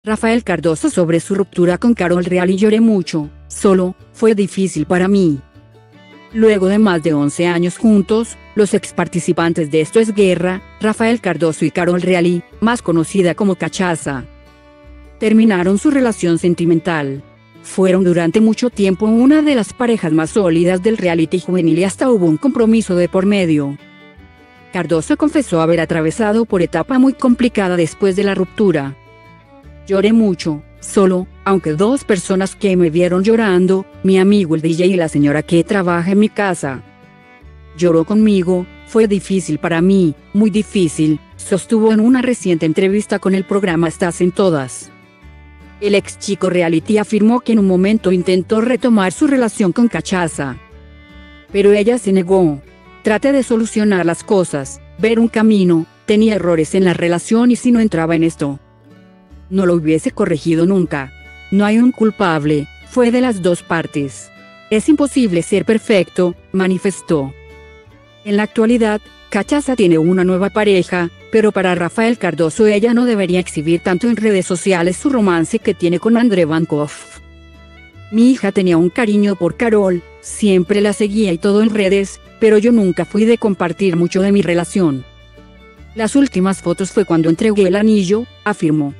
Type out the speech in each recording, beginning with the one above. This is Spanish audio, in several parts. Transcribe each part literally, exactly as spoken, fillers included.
Rafael Cardoso sobre su ruptura con Carol Real. Y lloré mucho, solo, fue difícil para mí. Luego de más de once años juntos, los ex participantes de Esto es Guerra, Rafael Cardoso y Carol Real, más conocida como Cachaza, terminaron su relación sentimental. Fueron durante mucho tiempo una de las parejas más sólidas del reality juvenil y hasta hubo un compromiso de por medio. Cardoso confesó haber atravesado por etapa muy complicada después de la ruptura. Lloré mucho, solo, aunque dos personas que me vieron llorando, mi amigo el D J y la señora que trabaja en mi casa, lloró conmigo, fue difícil para mí, muy difícil, sostuvo en una reciente entrevista con el programa Estás en Todas. El ex chico reality afirmó que en un momento intentó retomar su relación con Cachaza, pero ella se negó. Traté de solucionar las cosas, ver un camino, tenía errores en la relación y si no entraba en esto, no lo hubiese corregido nunca. No hay un culpable, fue de las dos partes. Es imposible ser perfecto, manifestó. En la actualidad, Cachaza tiene una nueva pareja, pero para Rafael Cardoso ella no debería exhibir tanto en redes sociales su romance que tiene con André Bancroft. Mi hija tenía un cariño por Carol, siempre la seguía y todo en redes, pero yo nunca fui de compartir mucho de mi relación. Las últimas fotos fue cuando entregué el anillo, afirmó.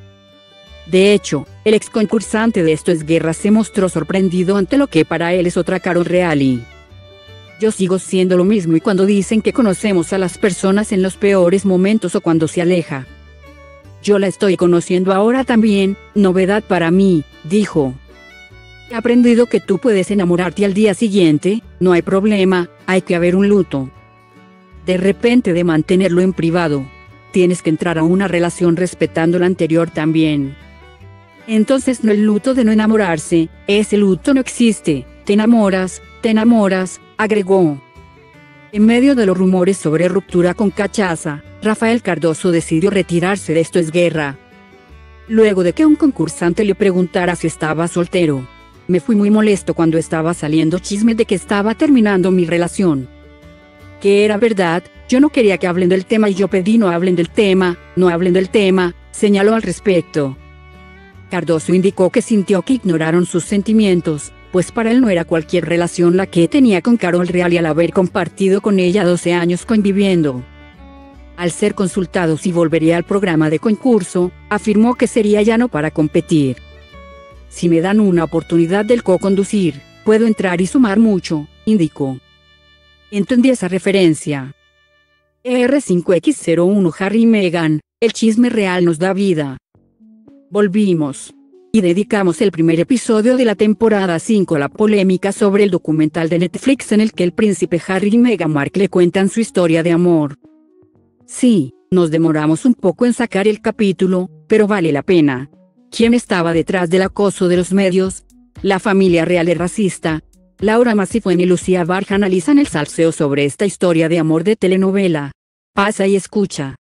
De hecho, el ex concursante de Esto es Guerra se mostró sorprendido ante lo que para él es otra Carol Real. Yo sigo siendo lo mismo y cuando dicen que conocemos a las personas en los peores momentos o cuando se aleja, yo la estoy conociendo ahora también, novedad para mí, dijo. He aprendido que tú puedes enamorarte al día siguiente, no hay problema, hay que haber un luto. De repente de mantenerlo en privado. Tienes que entrar a una relación respetando la anterior también. Entonces no el luto de no enamorarse, ese luto no existe, te enamoras, te enamoras, agregó. En medio de los rumores sobre ruptura con Cachaza, Rafael Cardoso decidió retirarse de Esto es Guerra. Luego de que un concursante le preguntara si estaba soltero. Me fui muy molesto cuando estaba saliendo chismes de que estaba terminando mi relación. Que era verdad, yo no quería que hablen del tema y yo pedí no hablen del tema, no hablen del tema, señaló al respecto. Cardoso indicó que sintió que ignoraron sus sentimientos, pues para él no era cualquier relación la que tenía con Carol Real y al haber compartido con ella doce años conviviendo. Al ser consultado si volvería al programa de concurso, afirmó que sería llano para competir. Si me dan una oportunidad del co-conducir, puedo entrar y sumar mucho, indicó. Entendí esa referencia. E R cinco equis cero uno Harry y Meghan, el chisme real nos da vida. Volvimos. Y dedicamos el primer episodio de la temporada cinco a la polémica sobre el documental de Netflix en el que el príncipe Harry y Meghan Markle cuentan su historia de amor. Sí, nos demoramos un poco en sacar el capítulo, pero vale la pena. ¿Quién estaba detrás del acoso de los medios? La familia real es racista. Laura Massifueni y Lucía Barja analizan el salseo sobre esta historia de amor de telenovela. Pasa y escucha.